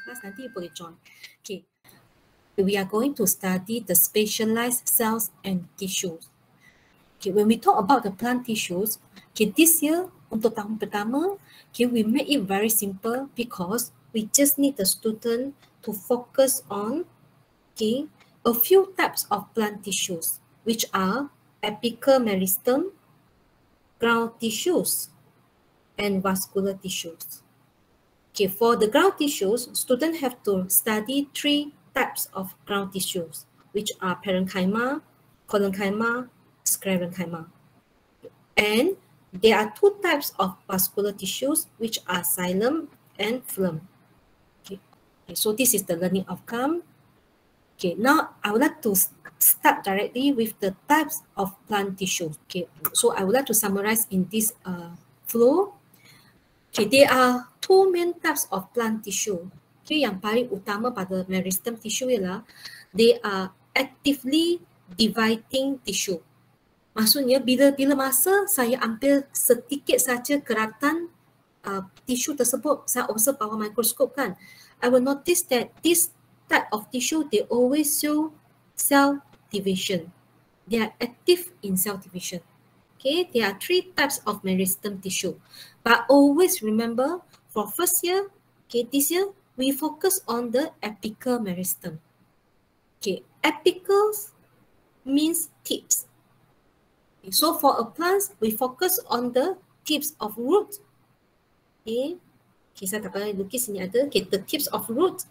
kelas nanti boleh join. Okay. We are going to study the specialized cells and tissues. Okay, when we talk about the plant tissues, okay, this year untuk tahun pertama, okay, we make it very simple because we just need the student to focus on, okay, a few types of plant tissues, which are apical meristem, ground tissues, and vascular tissues. Okay, for the ground tissues, students have to study 3 types of ground tissues, which are parenchyma, collenchyma, sclerenchyma. And there are 2 types of vascular tissues, which are xylem and phloem. Okay, so this is the learning outcome. Okay, now I would like to start directly with the types of plant tissues. Okay, so I would like to summarize in this flow. Okay, there are 2 main types of plant tissue. Okay, yang paling utama pada meristem tissue ialah they are actively dividing tissue. Maksudnya bila masa saya ambil sedikit saja keratan tissue tersebut, saya observe bawah mikroskop kan, I will notice that this type of tissue they always show cell division. They are active in cell division. Okay, there are 3 types of meristem tissue. But always remember, for first year, okay, this year, we focus on the apical meristem. Okay, apicals means tips. Okay, so for a plant, we focus on the tips of root. Okay, saya tak payah lukis sini ada. Okay, the tips of root.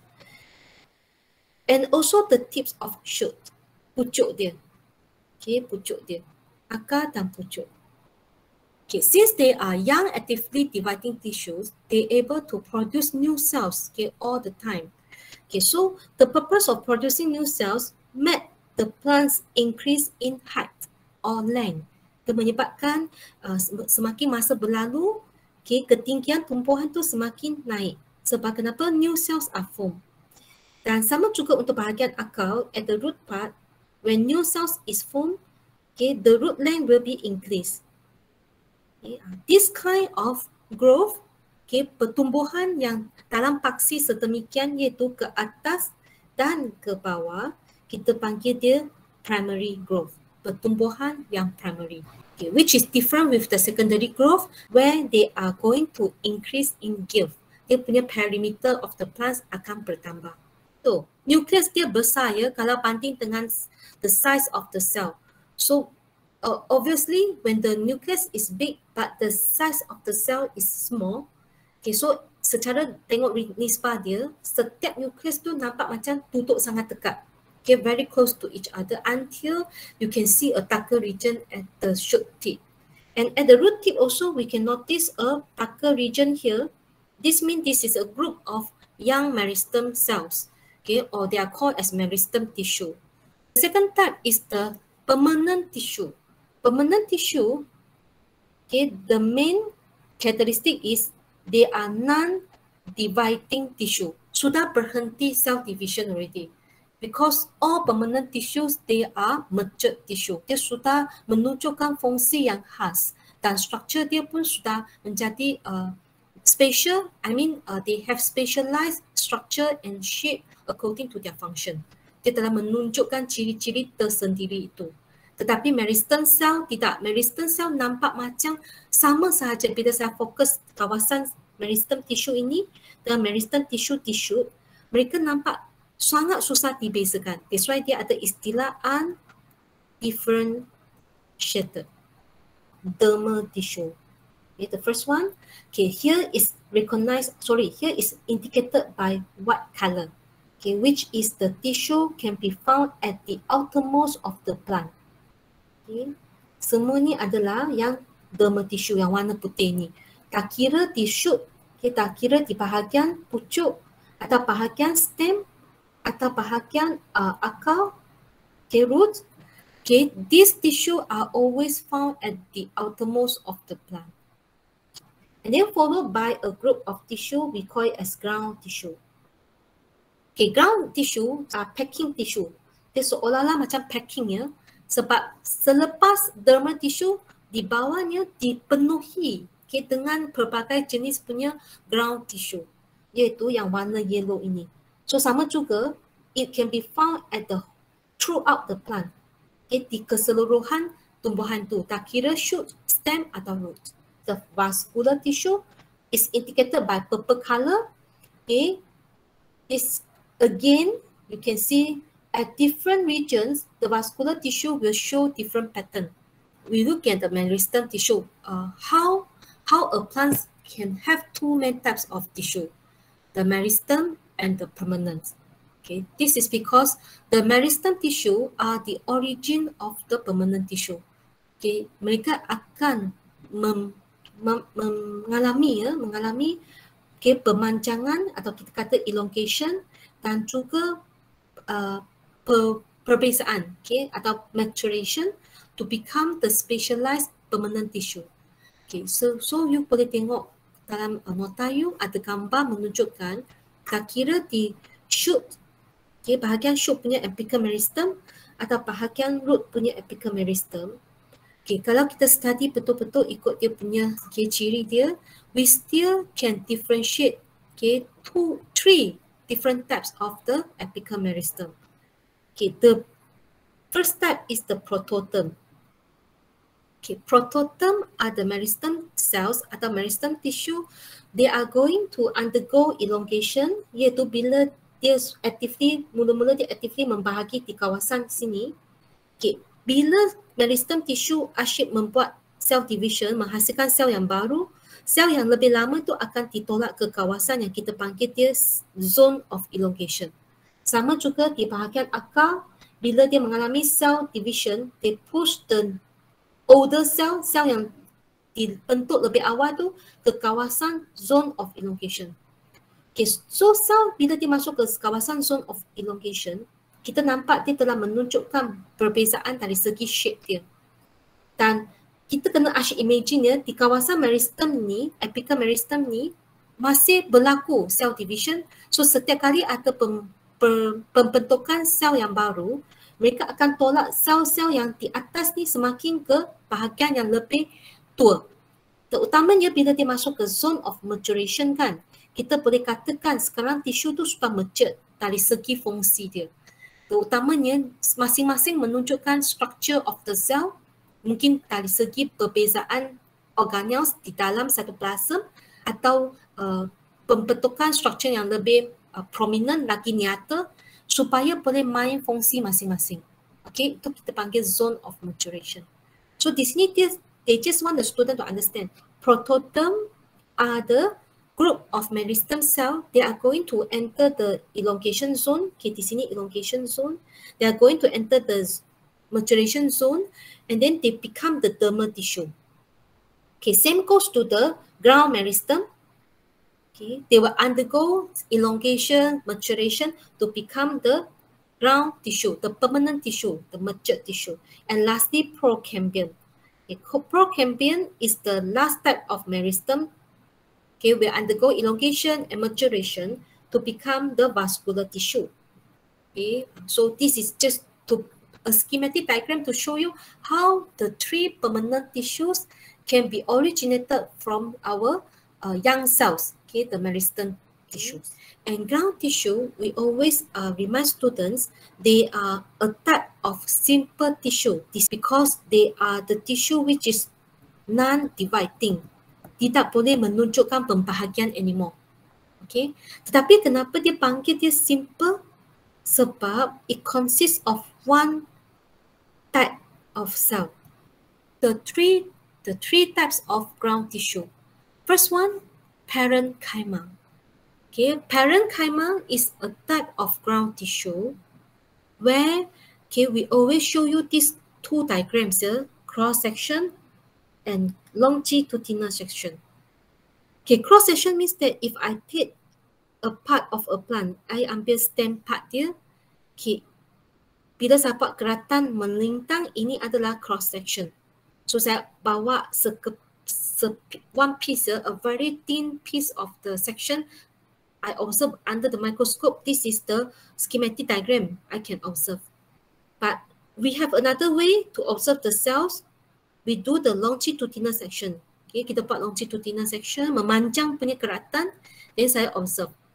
And also the tips of shoot. Pucuk dia. Okay, pucuk dia. Akar dan pucuk. Okay, since they are young actively dividing tissues, they're able to produce new cells, okay, all the time. Okay, so the purpose of producing new cells make the plants increase in height or length. Dia menyebabkan semakin masa berlalu, okay, ketinggian tumbuhan tu semakin naik. Sebab kenapa? New cells are formed. Dan sama juga untuk bahagian akar, at the root part, when new cells is formed, okay, the root length will be increased. Okay, this kind of growth, okay, pertumbuhan yang dalam paksi sedemikian iaitu ke atas dan ke bawah, kita panggil dia primary growth, pertumbuhan yang primary. Okay, which is different with the secondary growth where they are going to increase in girth. Dia punya perimeter of the plants akan bertambah. So, nucleus dia besar ya kalau banding dengan the size of the cell. So, obviously when the nucleus is big but the size of the cell is small, okay, so secara tengok nisbah dia, setiap nucleus tu nampak macam duduk sangat dekat. Okay, very close to each other until you can see a darker region at the shoot tip. And at the root tip also we can notice a darker region here. This means this is a group of young meristem cells, okay, or they are called as meristem tissue. The second type is the permanent tissue. Permanent tissue, okay, the main characteristic is they are non-dividing tissue. Sudah berhenti cell division already. Because all permanent tissues, they are matured tissue. Dia sudah menunjukkan fungsi yang khas. Dan struktur dia pun sudah menjadi spatial, they have specialized structure and shape according to their function. Dia telah menunjukkan ciri-ciri tersendiri itu. Tetapi meristem cell tidak. Meristem cell nampak macam sama sahaja bila saya fokus kawasan meristem tissue ini dengan meristem tissue, mereka nampak sangat susah dibezakan. That's why dia ada istilah undifferentiated dermal tissue. Okay, the first one, okay, here is indicated by white color, okay, which is the tissue can be found at the outermost of the plant. Okay, semua ni adalah yang dermal tissue yang warna putih ni. Tak kira di shoot, okay, tak kira di bahagian pucuk atau bahagian stem atau bahagian akar, okay, root, okay, these tissue are always found at the outermost of the plant. And then followed by a group of tissue we call it as ground tissue. Okay, ground tissue are packing tissue. Dia seolah-olah macam packing ya, sebab selepas dermal tissue di bawahnya dipenuhi, okay, dengan pelbagai jenis punya ground tissue. iaitu yang warna yellow ini. So sama juga, it can be found at the throughout the plant. Okay, di keseluruhan tumbuhan tu, tak kira shoot, stem atau root. The vascular tissue is indicated by purple color. Okay, this again you can see at different regions the vascular tissue will show different pattern. We look at the meristem tissue. How a plant can have two main types of tissue, the meristem and the permanent. Okay, this is because the meristem tissue are the origin of the permanent tissue. Okay, mereka akan mengalami okay, pemanjangan atau kita kata elongation dan juga perbezaan, okay, atau maturation to become the specialized permanent tissue. Okay, so you boleh tengok dalam nota you ada gambar menunjukkan tak kira di shoot, okay, bahagian shoot punya apical meristem atau bahagian root punya apical meristem. Okay, kalau kita study betul-betul ikut dia punya ciri dia, we still can differentiate, okay, 3 different types of the apical meristem. Okay, the first type is the prototerm. Okay, prototerm are the meristem cells atau meristem tissue. They are going to undergo elongation, iaitu bila dia mula-mula dia actively membahagi di kawasan sini. Okay, bila meristem tissue asyik membuat cell division, menghasilkan sel yang baru, sel yang lebih lama tu akan ditolak ke kawasan yang kita panggil dia zone of elongation. Sama juga di bahagian akar, bila dia mengalami cell division, they push the older cell yang dibentuk lebih awal tu ke kawasan zone of elongation. Okay, so sel bila dia masuk ke kawasan zone of elongation, kita nampak dia telah menunjukkan perbezaan dari segi shape dia. Dan kita kena asyik imagine ya, di kawasan meristem ni, apical meristem ni, masih berlaku cell division. So setiap kali ada pembentukan sel yang baru, mereka akan tolak sel-sel yang di atas ni semakin ke bahagian yang lebih tua. Terutamanya bila dia masuk ke zone of maturation kan, kita boleh katakan sekarang tisu tu sudah mature dari segi fungsi dia. Terutamanya masing-masing menunjukkan structure of the cell, mungkin dari segi perbezaan organelles di dalam satu plasma atau pembentukan struktur yang lebih prominent lagi nyata supaya boleh main fungsi masing-masing. Okay, itu kita panggil zone of maturation. So di sini they just want the student to understand prototerm are the group of meristem cell. They are going to enter the elongation zone. Okay, di sini elongation zone. They are going to enter the maturation zone and then they become the dermal tissue. Okay, same goes to the ground meristem. Okay, they will undergo elongation, maturation to become the ground tissue, the permanent tissue, the matured tissue. And lastly, procambium. Okay, procambium is the last type of meristem. Okay, will undergo elongation and maturation to become the vascular tissue. Okay, so this is just a schematic diagram to show you how the 3 permanent tissues can be originated from our young cells, okay, the meristem tissues. And ground tissue, we always remind students, they are a type of simple tissue. This because they are the tissue which is non-dividing. Tidak boleh menunjukkan pembahagian anymore. Okay, tetapi kenapa dia panggil dia simple? Sebab it consists of one type of cell. The three types of ground tissue. First one, parenchyma. Okay, parenchyma is a type of ground tissue where, okay, we always show you these 2 diagrams here, cross section and longitudinal section. Okay, cross section means that if I take a part of a plant, I ambil stem part dia, okay, bila saya buat geratan melintang, ini adalah cross section. So saya bawa one piece, a very thin piece of the section. I observe under the microscope. This is the schematic diagram I can observe. But we have another way to observe the cells. We do the longitudinal section. Okay, kita buat longitudinal section, memanjang punya geratan, then saya observe.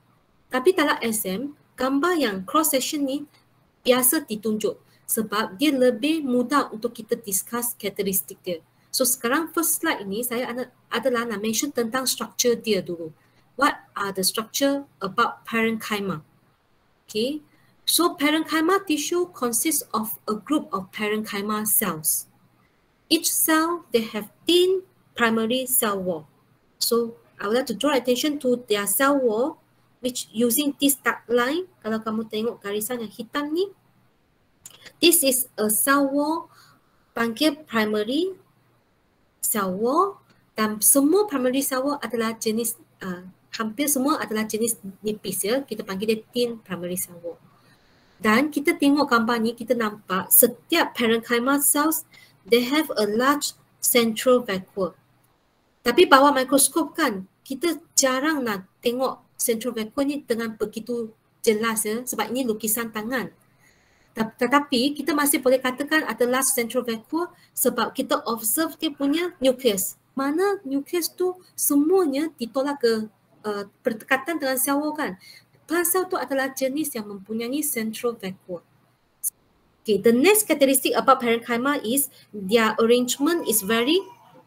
Tapi dalam SM, gambar yang cross section ni biasa ditunjuk sebab dia lebih mudah untuk kita discuss karakteristik dia. So sekarang first slide ini saya adalah nak mention tentang structure dia dulu. What are the structure about parenchyma? Okay. So parenchyma tissue consists of a group of parenchyma cells. Each cell, they have thin primary cell wall. So I would like to draw attention to their cell wall, which using this dark line, kalau kamu tengok garisan yang hitam ni, this is a cell wall panggil primary cell wall, dan semua primary cell wall adalah jenis, hampir semua adalah jenis nipis ya, kita panggil dia thin primary cell wall. Dan kita tengok gambar ni, kita nampak setiap parenchyma cells, they have a large central vacuole. Tapi bawah mikroskop kan, kita jarang nak tengok central vacuole ni dengan begitu jelas ya, sebab ini lukisan tangan. Tetapi kita masih boleh katakan ada large central vacuole sebab kita observe dia punya nucleus. Mana nucleus tu semuanya ditolak ke berdekatan dengan sel wall kan. Plant cell tu adalah jenis yang mempunyai central vacuole. Okay, the next characteristic about parenchyma is their arrangement is very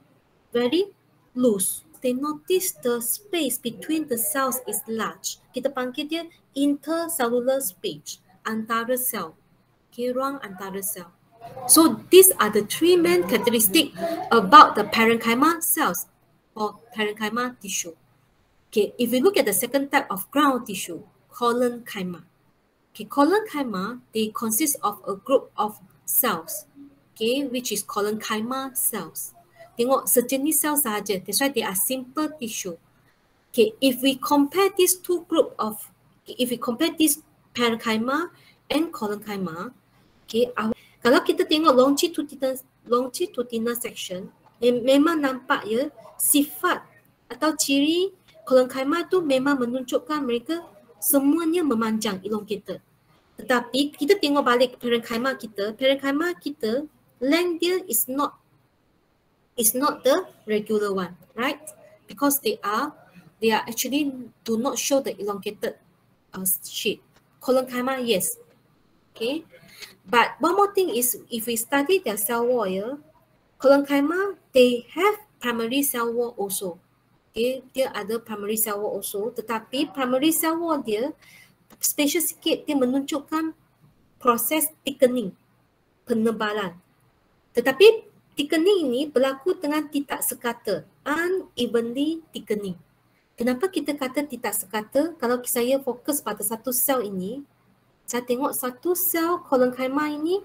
loose. They notice the space between the cells is large. Kita panggil dia intercellular space, antara sel. Okay, ruang antara sel. So these are the three main characteristics about the parenchyma cells or parenchyma tissue. Okay, if we look at the second type of ground tissue, collenchyma. Okay, collenchyma, they consist of a group of cells, okay, which is collenchyma cells. Tengok sejenis sel sahaja, that's why they are simple tissue. Okay, if we compare these two group of, if we compare this parenchyma and collenchyma, okay, kalau kita tengok longitudinal section, memang nampak ya sifat atau ciri collenchyma tu memang menunjukkan mereka semuanya memanjang, elongated. Tetapi kita tengok balik parenchyma kita, length dia is not the regular one, right? Because they are actually do not show the elongated shape. Collenchyma, yes. Okay. But one more thing is, if we study their cell wall, collenchyma, they have primary cell wall also. Okay, dia ada primary cell wall also. Tetapi primary cell wall dia special sikit, dia menunjukkan proses thickening, penebalan. Tetapi thickening ini berlaku dengan tidak sekata, unevenly thickening. Kenapa kita kata tidak sekata? Kalau saya fokus pada satu sel ini, saya tengok satu sel collenchyma ini,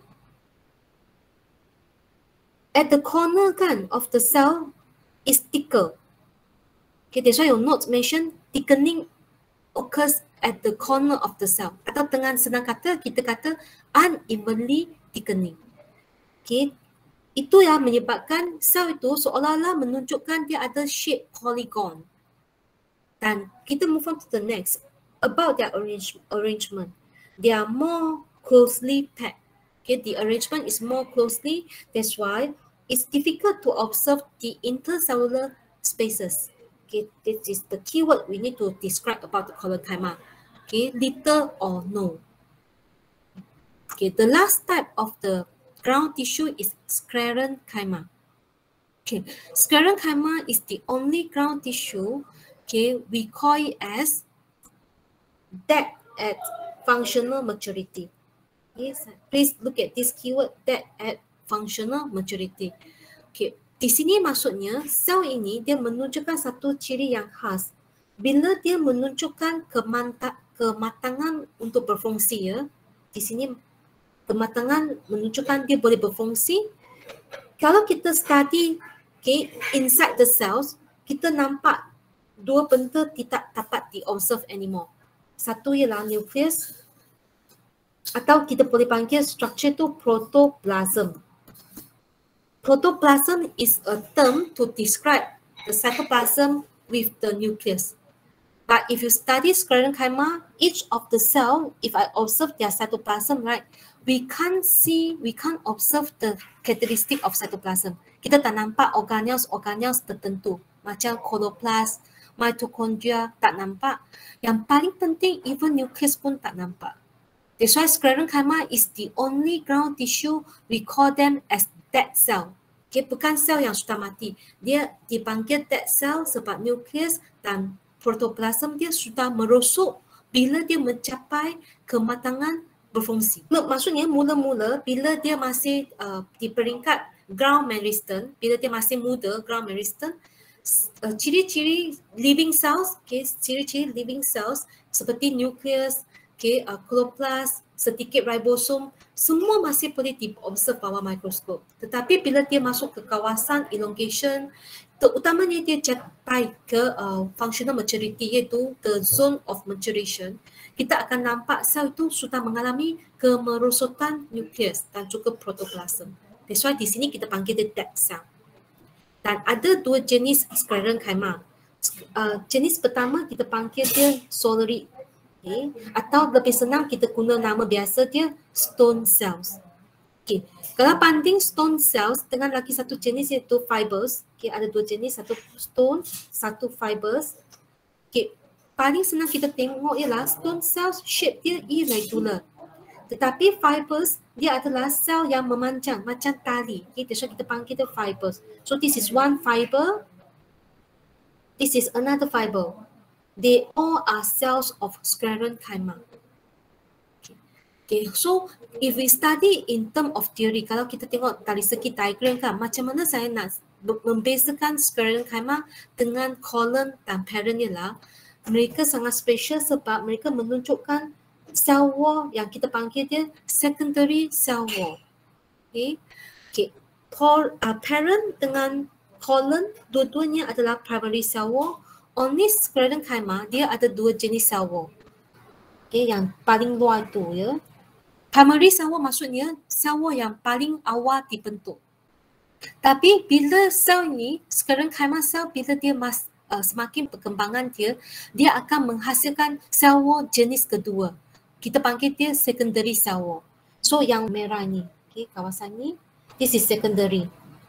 at the corner kan of the cell is thicker. Okay, that's why your notes mention thickening occurs at the corner of the cell. Atau dengan senang kata, kita kata unevenly thickening. Okay, itu yang menyebabkan sel itu seolah-olah menunjukkan dia ada shape polygon. Dan kita move on to the next. About their arrangement. They are more closely packed. Okay, the arrangement is more closely. That's why it's difficult to observe the intercellular spaces. Okay, this is the keyword we need to describe about the collenchyma. Okay, little or no. Okay, the last type of the ground tissue is sclerenchyma. Okay, sclerenchyma is the only ground tissue. Okay, we call it as dead at functional maturity. Yes, please look at this keyword, dead at functional maturity. Okay, di sini maksudnya sel ini dia menunjukkan satu ciri yang khas. Bila dia menunjukkan kematangan untuk berfungsi ya. Di sini kematangan menunjukkan dia boleh berfungsi. Kalau kita study okay, inside the cells, kita nampak dua benda tidak dapat di-observe anymore. Satu ialah nucleus atau kita boleh panggil structure tu protoplasm. Protoplasm is a term to describe the cytoplasm with the nucleus. But if you study sclerenchyma, each of the cell, if I observe their cytoplasm, right, we can't observe the characteristic of cytoplasm. Kita tak nampak organelles tertentu, macam chloroplast, mitochondria tak nampak. Yang paling penting, even nucleus pun tak nampak. That's why sclerenchyma is the only ground tissue we call them as dead cell. Okay, bukan sel yang sudah mati. Dia dipanggil dead cell sebab nucleus dan protoplasm dia sudah merosot bila dia mencapai kematangan berfungsi. Maksudnya mula-mula bila dia masih di peringkat ground meristem, bila dia masih muda, ground meristem, ciri-ciri living cells, okay, ciri-ciri living cells seperti nucleus, okay, chloroplast, sedikit ribosom, semua masih boleh diobserv bawah mikroskop. Tetapi bila dia masuk ke kawasan elongation, terutamanya dia capai ke functional maturity, iaitu ke zone of maturation, kita akan nampak sel itu sudah mengalami kemerosotan nukleus dan juga protoplasm. That's why di sini kita panggil dia dead cell. Dan ada dua jenis sclerenchyma. Jenis pertama kita panggil dia solenoid, okay? Atau lebih senang kita guna nama biasa dia stone cells. Okay. Kalau banding stone cells dengan lagi satu jenis iaitu fibers, okay, ada dua jenis, satu stone, satu fibers. Okay. Paling senang kita tengok ialah stone cells shape dia irregular. Tetapi fibers dia adalah sel yang memanjang macam tali. Okay, so kita panggil dia fibers. So this is one fiber. This is another fiber. They all are cells of sclerenchyma. Okay, so if we study in term of theory, kalau kita tengok dari segi diagram kan, macam mana saya nak membezakan sclerenchyma dengan colon dan parent ialah mereka sangat special sebab mereka menunjukkan cell wall yang kita panggil dia secondary cell wall. Okay, okay. Parent dengan colon dua-duanya adalah primary cell wall. Only sclerenchyma dia ada dua jenis cell wall. Okay, yang paling luar tu ya. Primary cell wall maksudnya sel wall yang paling awal dibentuk. Tapi bila sel ni, sclerenchyma sel bila dia semakin perkembangan dia akan menghasilkan sel wall jenis kedua. Kita panggil dia secondary cell wall. So yang merah ni, okay, kawasan ni, this is secondary.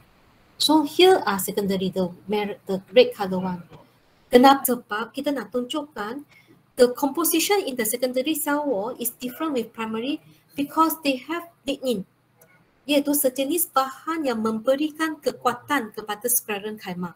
So here are secondary, the red color one. Kenapa? Sebab kita nak tunjukkan the composition in the secondary cell wall is different with primary because they have lignin, iaitu sejenis bahan yang memberikan kekuatan kepada sclerenchyma.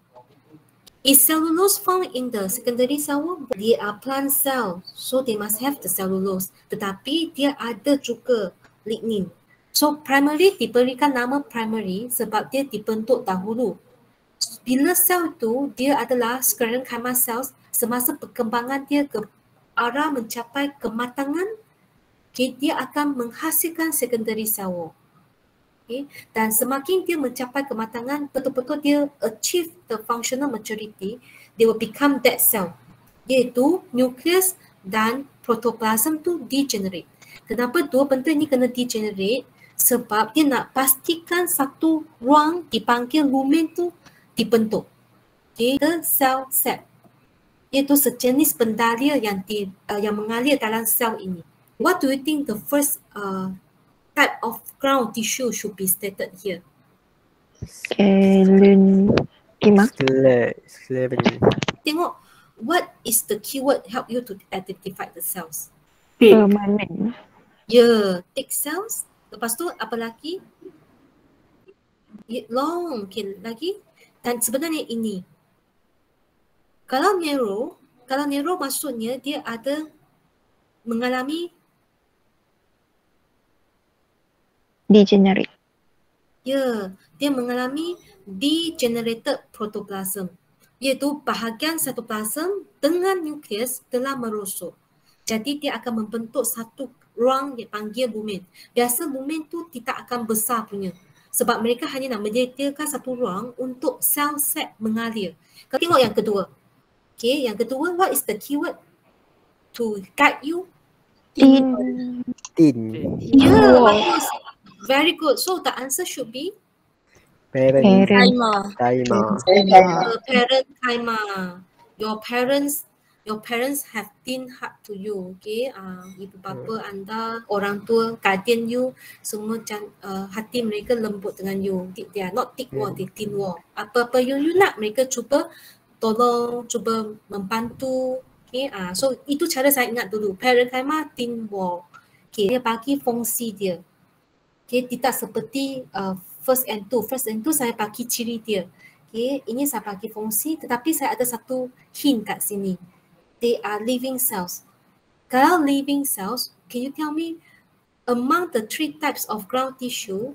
Is cellulose found in the secondary cell wall? They are plant cell, so they must have the cellulose. Tetapi dia ada juga lignin. So primary diberikan nama primary sebab dia dibentuk dahulu. Bila sel tu dia adalah sclerenchyma cells, semasa perkembangan dia ke arah mencapai kematangan, okay, dia akan menghasilkan secondary cell wall. Okay. Dan semakin dia mencapai kematangan, betul-betul dia achieve the functional maturity, they will become dead cell, iaitu nucleus dan protoplasm tu degenerate. Kenapa dua benda ni kena degenerate? Sebab dia nak pastikan satu ruang dipanggil lumen tu dibentuk. Okay. The cell set, iaitu sejenis pendalia yang mengalir dalam sel ini. What do you think the first type of ground tissue should be stated here? Tengok, what is the keyword help you to identify the cells? Permanent. Yeah, thick cells. Lepas tu apa lagi? Long, okay, lagi. Dan sebenarnya ini. Kalau narrow maksudnya dia ada mengalami degenerate. Ya, dia mengalami degenerated protoplasm, iaitu bahagian cytoplasm dengan nukleus telah merosot. Jadi dia akan membentuk satu ruang yang panggil lumen. Biasa lumen tu tidak akan besar punya sebab mereka hanya nak menyediakan satu ruang untuk sel set mengalir. Kalau tengok yang kedua. Okay, yang kedua, what is the keyword to guide you? Thin. Yeah, bagus. Very good. So the answer should be Parenchyma. Parenchyma. Your parents have thin heart to you. Okay, ibu bapa anda, orang tua, guardian you, semua hati mereka lembut dengan you. They are not thick wall, they thin wall. Apa-apa you nak, mereka cuba tolong, cuba membantu. Okay, so itu cara saya ingat dulu. Parenkhyma thin wall. Okay, dia bagi fungsi dia. Okay, tidak seperti first and two. First and two saya bagi ciri dia. Okay, ini saya bagi fungsi, tetapi saya ada satu hint kat sini. They are living cells. Kalau living cells, can you tell me among the three types of ground tissue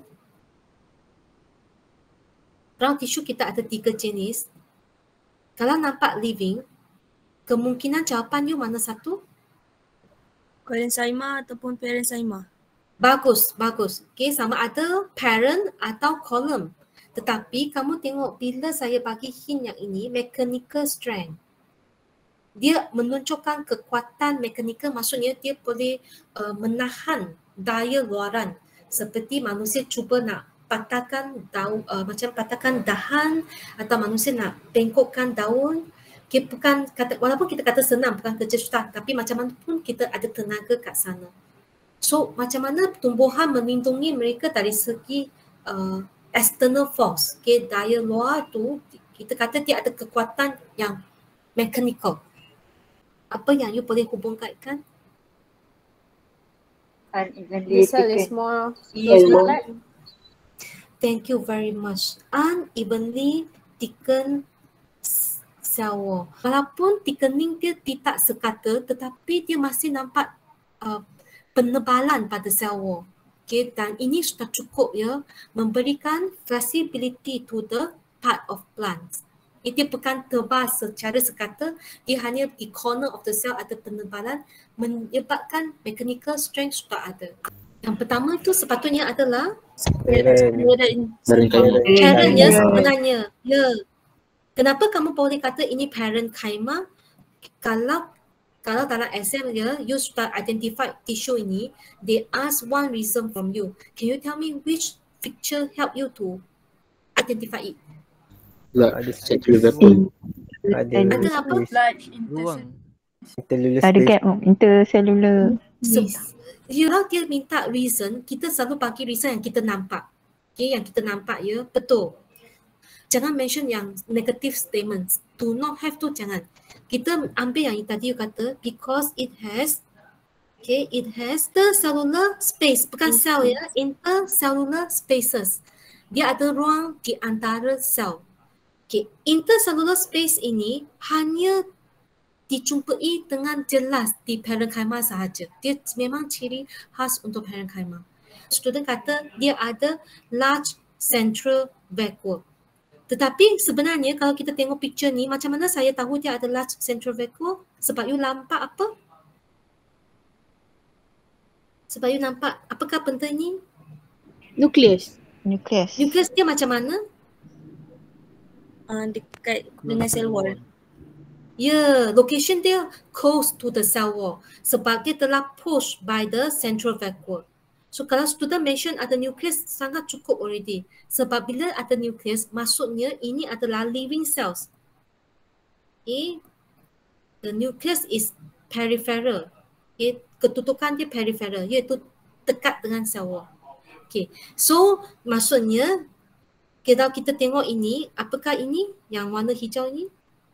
kita ada 3 jenis. Kalau nampak living, kemungkinan jawapan you mana satu? Parenchyma ataupun parenchyma. Bagus. Okay, sama ada parent atau column. Tetapi kamu tengok bila saya bagi hint yang ini, mechanical strength. Dia menunjukkan kekuatan mekanikal, maksudnya dia boleh menahan daya luaran. Seperti manusia cuba nak patahkan daun, macam patahkan dahan, atau manusia nak bengkokkan daun. Okay, bukan kata, walaupun kita kata senang, bukan kerja susah, tapi macam mana pun kita ada tenaga kat sana. So macam mana tumbuhan melindungi mereka dari segi external force. Okay, daya luar tu kita kata dia ada kekuatan yang mechanical. Apa yang you boleh hubung kaitkan? Unevenly The cell is thickened. more Yellow. flat. Thank you very much. Unevenly thickened cell wall. Walaupun thickening dia tidak sekata, tetapi dia masih nampak penebalan pada cell wall. Okay, dan ini sudah cukup ya, memberikan flexibility to the part of plants. Dia bukan tebal secara sekata, dia hanya di corner of the cell ada penebalan, menyebabkan mechanical strength sudah ada. Yang pertama itu sepatutnya adalah parent ya sebenarnya. Ya. Kenapa kamu boleh kata ini parenchyma? Kalau dalam exam ya, you sudah identify tissue ini, they ask one reason from you. Can you tell me which picture help you to identify it? Ada circular vacuum. Ada apa? Large Ruang. Ada gap intercellular. Kalau dia minta reason, kita selalu bagi reason yang kita nampak. Okay, yang kita nampak ya, betul. Jangan mention yang negative statements. Do not have to, jangan. Kita ambil yang tadi you kata, because it has the cellular space, bukan cell ya, intercellular spaces. Dia ada ruang di antara sel. Okay, intercellular space ini hanya dijumpai dengan jelas di parenchyma sahaja. Dia memang ciri khas untuk parenchyma. Student kata dia ada large central vacuole. Tetapi sebenarnya kalau kita tengok picture ni, macam mana saya tahu dia ada large central vacuole? Sebab you nampak apa? Sebab you nampak, apakah benda ni? Nucleus. Nucleus dia macam mana? Dekat dengan cell wall. Ya, location dia close to the cell wall sebab dia telah pushed by the central vacuole. So kalau student mention ada nucleus sangat cukup already. Sebab bila ada nucleus, maksudnya ini adalah living cells. Okay. The nucleus is peripheral. Okay. Ketutukan dia peripheral, iaitu dekat dengan cell wall. Okay. So maksudnya kalau kita tengok ini, apakah ini yang warna hijau ini?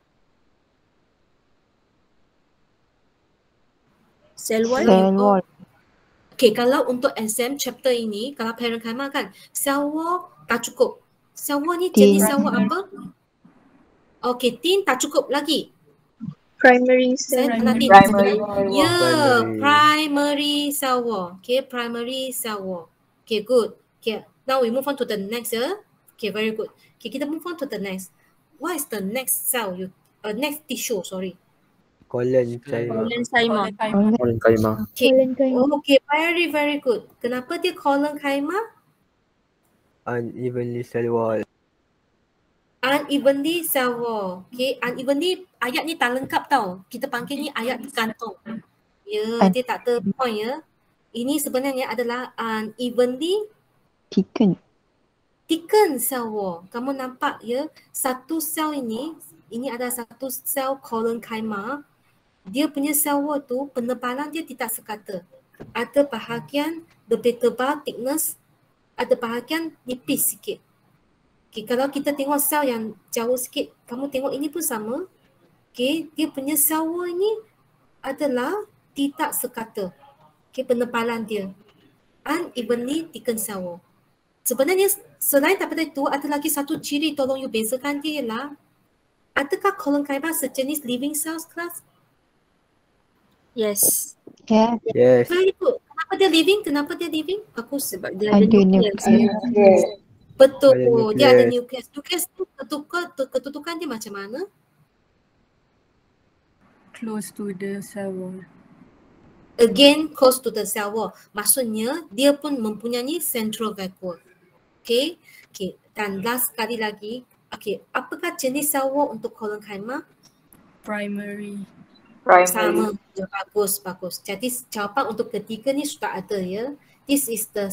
Cell wall. Okay, kalau untuk exam chapter ini, kalau parenchyma kan, cell wall tak cukup. Cell wall ni jenis cell wall apa? Okay, thin tak cukup lagi. Primary Saya cell. pernah thin. Ya, primary cell wall. Okay, primary cell wall. Okay, good. Okay, now we move on to the next. Okay, very good. Okay, kita move on to the next. What is the next cell? Next tissue, sorry. Parenchyma. Parenchyma. Okay, very, very good. Kenapa dia parenchyma? Unevenly cell wall. Unevenly cell wall. Okay, unevenly ayat ni tak lengkap tau. Kita panggil ni ayat tergantung. Ya, dia tak terpoint ya. Ini sebenarnya adalah unevenly thickened cell wall. Kamu nampak ya, satu sel ini adalah satu sel parenchyma. Dia punya cell wall tu penebalan dia tidak sekata. Ada bahagian lebih tebal thickness, ada bahagian nipis sikit. Okay, kalau kita tengok sel yang jauh sikit, kamu tengok ini pun sama. Okay, dia punya cell wall ini adalah tidak sekata. Okay, penebalan dia. Unevenly thickened cell wall. Sebenarnya selain daripada itu, ada lagi satu ciri tolong you bezakan dia ialah, adakah collocaina sejenis living cells kelas? Yes. Yeah. Yes. Very good. Kenapa dia living? Kenapa dia living? Bagus. Sebab dia ada Ada nucleus. nucleus. Betul. Ada Dia ada nucleus. nucleus. Nucleus tu ketutukan dia macam mana? Close to the cell wall. Again, close to the cell wall. Maksudnya, dia pun mempunyai central vacuole. Okay. Okay. Dan last sekali lagi, okay, apakah jenis sel wall untuk collocaina? Primary. Sama. Ya, bagus, bagus. Jadi jawapan untuk ketiga ni sudah ada ya. This is the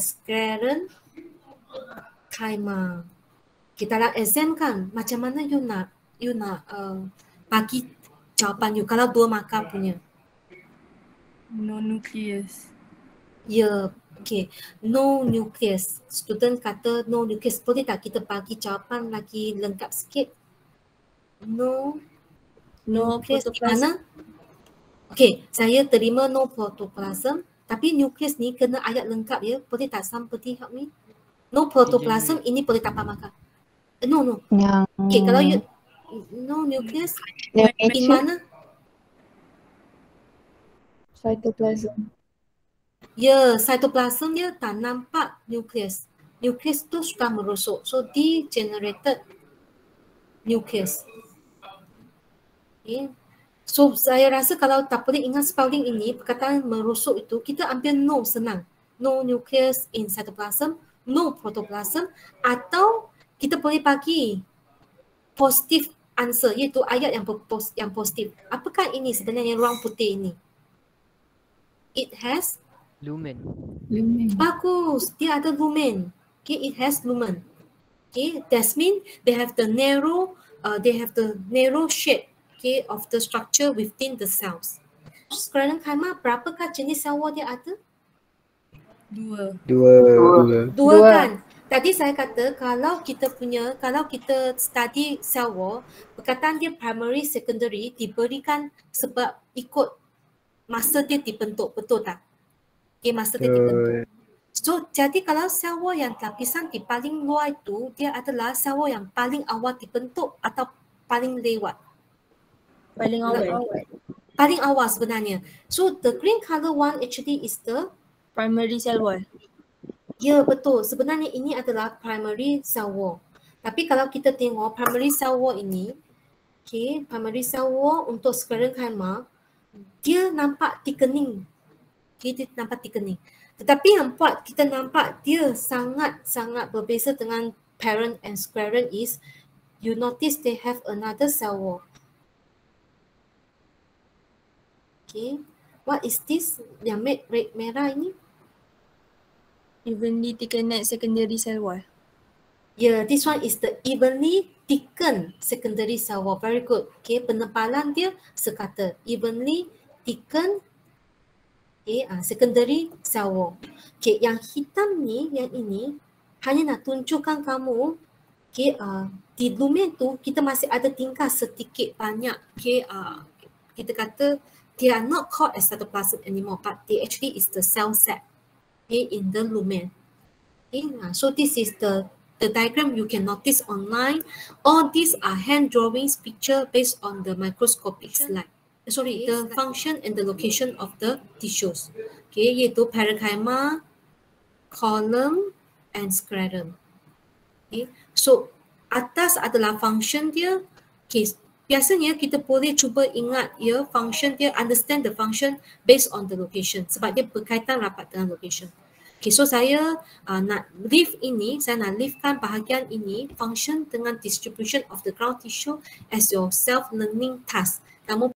sclerenchyma. Kita dalam exam kan, macam mana you nak bagi jawapan you kalau 2 markah punya? No nucleus. Ya, okay. No nucleus. Student kata no nucleus. Boleh tak kita bagi jawapan lagi lengkap sikit? No nucleus di mana? Okay, saya terima no protoplasm. Tapi nucleus ni kena ayat lengkap ya. Boleh tak somebody help me? No protoplasm ini boleh dapat markah. No. Yang Okay, kalau you no nucleus di mana? Cytoplasm. Ya, cytoplasm dia tak nampak nucleus. Nucleus tu sudah merosot. So, degenerated nucleus. Okay. So, saya rasa kalau tak boleh ingat spelling ini, perkataan merosot itu, kita ambil no senang. No nucleus in cytoplasm, no protoplasm, atau kita boleh bagi positive answer, iaitu ayat yang positif. Apakah ini sebenarnya ruang putih ini? It has lumen. Bagus, dia ada lumen. Okay, it has lumen. Okay, that means they have the narrow shape, okay, of the structure within the cells. Sclerenchyma, berapakah jenis sel wall dia ada? Dua kan? Tadi saya kata kalau kita study cell wall, perkataan dia primary, secondary diberikan sebab ikut masa dia dibentuk, betul tak? Okay, masa dia dibentuk. So, jadi kalau sel wall yang lapisan di paling luar itu, dia adalah sel wall yang paling awal dibentuk atau paling lewat? Paling awal. Paling awal sebenarnya. So, the green color one actually is the Primary cell wall. ya, betul. Sebenarnya ini adalah primary cell wall. Tapi kalau kita tengok primary cell wall ini, okay, primary cell wall untuk sclerenchyma, dia nampak thickening. Okay, dia nampak thickening. Tetapi yang buat kita nampak dia sangat-sangat berbeza dengan parent and scleren is, you notice they have another cell wall. Okay, what is this? Yang merah ini? Evenly thickened secondary cell wall. Yeah, this one is the evenly thickened secondary cell wall. Very good. Okay, penebalan dia sekata. Evenly thickened, okay, secondary cell wall. Okay, yang hitam ni, yang ini hanya nak tunjukkan kamu, okay, di lumen tu kita masih ada tingkah sedikit banyak. Okay, kita kata they are not called as cytoplasm anymore, but they actually is the cell set, okay, in the lumen. Okay, so this is the diagram you can notice online. All these are hand drawings picture based on the microscopic slide. The function and the location of the tissues. Okay, iaitu parenchyma, column and sclerum. Okay, so atas adalah function dia. Okay, biasanya kita boleh cuba ingat ya function dia, understand the function based on the location sebab dia berkaitan rapat dengan location. Okay, so saya nak leavekan bahagian ini, function dengan distribution of the ground tissue as your self-learning task. Kamu